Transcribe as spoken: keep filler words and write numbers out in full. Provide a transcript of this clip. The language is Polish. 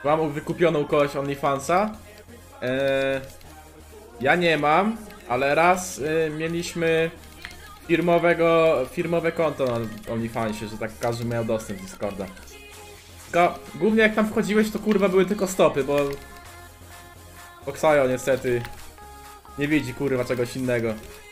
Mam wykupioną u kogoś OnlyFansa. Eee, ja nie mam, ale raz y, mieliśmy firmowego, firmowe konto na OnlyFansie, że tak każdy miał dostęp do Discorda. Tylko głównie jak tam wchodziłeś, to kurwa były tylko stopy, bo Xayo niestety nie widzi kurwa czegoś innego.